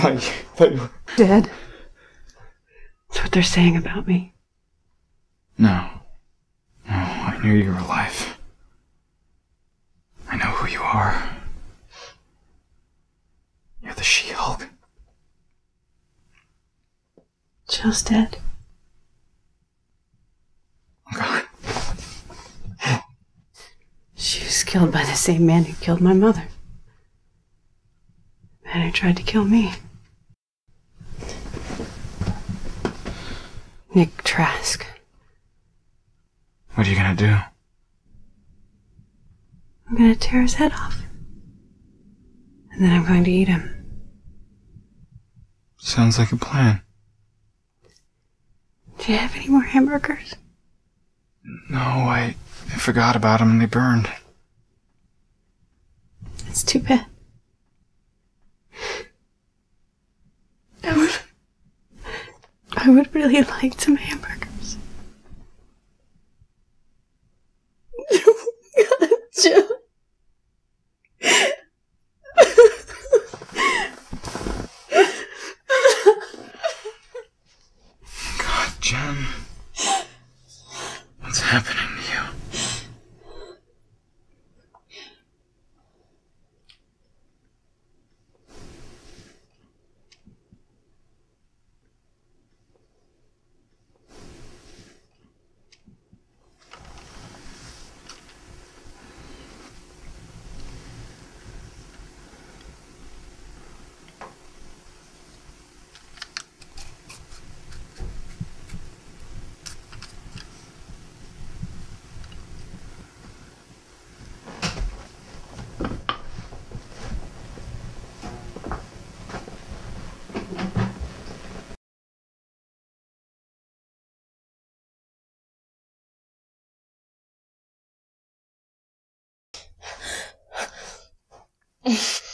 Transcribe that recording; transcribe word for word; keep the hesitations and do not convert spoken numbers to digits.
thought you, I thought you were dead. That's what they're saying about me. No. No, I knew you were alive. I know who you are. You're the She-Hulk. Jill's dead. Oh, God. She was killed by the same man who killed my mother. The man who tried to kill me. Nick Trask. What are you gonna do? I'm gonna tear his head off. And then I'm going to eat him. Sounds like a plan. Do you have any more hamburgers? No, I, I forgot about them and they burned. It's too bad. I would... I would really like some hamburgers. God, Jill. God, Jen. What's happening to you? Mm-hmm.